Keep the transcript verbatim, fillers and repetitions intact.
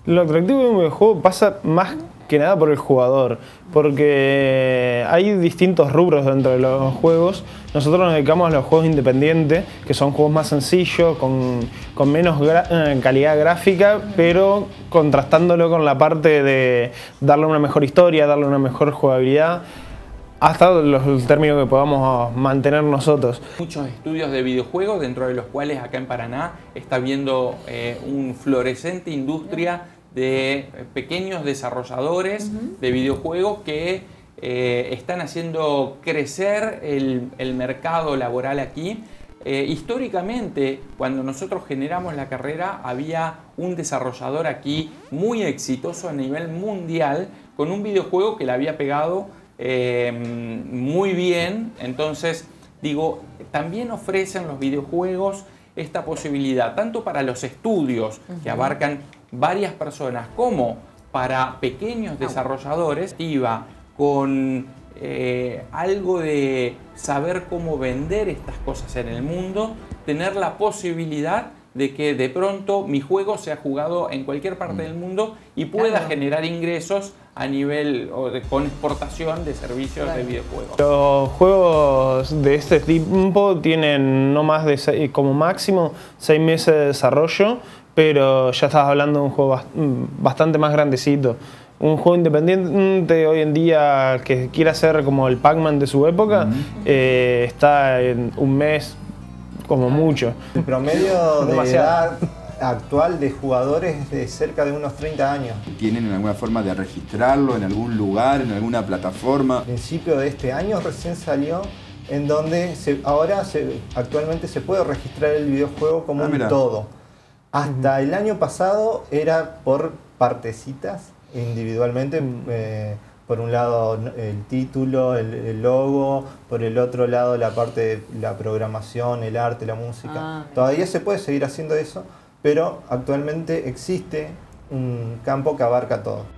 Lo atractivo de un videojuego pasa más que nada por el jugador, porque hay distintos rubros dentro de los juegos. Nosotros nos dedicamos a los juegos independientes, que son juegos más sencillos, con, con menos gra calidad gráfica, pero contrastándolo con la parte de darle una mejor historia, darle una mejor jugabilidad, hasta los términos que podamos mantener nosotros. Muchos estudios de videojuegos, dentro de los cuales acá en Paraná está habiendo eh, un florescente industria de pequeños desarrolladores uh-huh. de videojuegos que eh, están haciendo crecer el, el mercado laboral aquí. Eh, históricamente, cuando nosotros generamos la carrera, había un desarrollador aquí muy exitoso a nivel mundial con un videojuego que le había pegado eh, muy bien. Entonces, digo, también ofrecen los videojuegos esta posibilidad, tanto para los estudios uh-huh. que abarcan varias personas, como para pequeños desarrolladores, iba con eh, algo de saber cómo vender estas cosas en el mundo, tener la posibilidad de que de pronto mi juego sea jugado en cualquier parte del mundo y pueda claro. generar ingresos a nivel o de, con exportación de servicios claro. de videojuegos. Los juegos de este tipo tienen no más de seis, como máximo seis meses de desarrollo, pero ya estás hablando de un juego bastante más grandecito. Un juego independiente hoy en día que quiera ser como el Pac-Man de su época, uh-huh. eh, está en un mes como mucho. El promedio de edad actual de jugadores es de cerca de unos treinta años. ¿Tienen alguna forma de registrarlo en algún lugar, en alguna plataforma? A principio de este año recién salió, en donde se, ahora se, actualmente se puede registrar el videojuego como ah, un mirá. todo. Hasta el año pasado era por partecitas, individualmente, eh, por un lado el título, el, el logo, por el otro lado la parte de la programación, el arte, la música. Ah, Todavía se puede seguir haciendo eso, pero actualmente existe un campo que abarca todo.